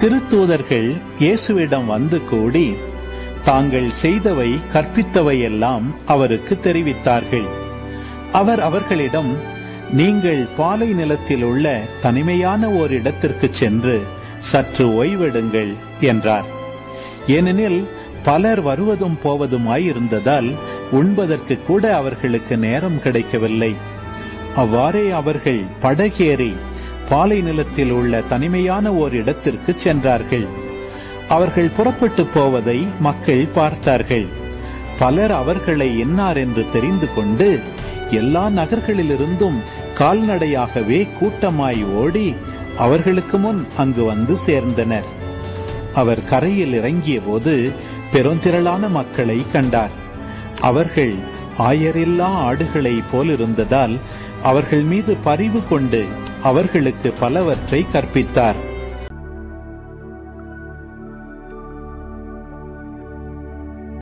திருத்தூதர்கள் இயேசுவிடம் வந்து கூடி தாங்கள் செய்தவை கற்பித்தவை எல்லாம் அவருக்கு தெரிவித்தார்கள். அவர் அவர்களிடம், நீங்கள் பாலை நிலத்தில் உள்ள தனிமையான ஓர் இடத்திற்கு சென்று சற்று ஓய்வெடுங்கள் என்றார். ஏனெனில் பலர் வருவதும் போவதுமாயிருந்ததால் உண்பதற்கு கூட அவர்களுக்கு நேரம் கிடைக்கவில்லை. அவ்வாறே அவர்கள் படகேறி பாலை நிலத்தில் உள்ள தனிமையான ஓர் இடத்திற்கு சென்றார்கள். அவர்கள் புறப்பட்டு போவதை மக்கள் பார்த்தார்கள். பலர் அவர்களை என்னார் என்று தெரிந்து கொண்டு எல்லா நகர்களிலிருந்தும் கால்நடையாகவே கூட்டமாய் ஓடி அவர்களுக்கு முன் அங்கு வந்து சேர்ந்தனர். அவர் கரையில் இறங்கிய போது பெருந்திரளான மக்களை கண்டார். அவர்கள் ஆயரில்லா ஆடுகளை போலிருந்ததால் அவர்கள் மீது பரிவு கொண்டு அவர்களுக்கு பலவற்றை கற்பித்தார்.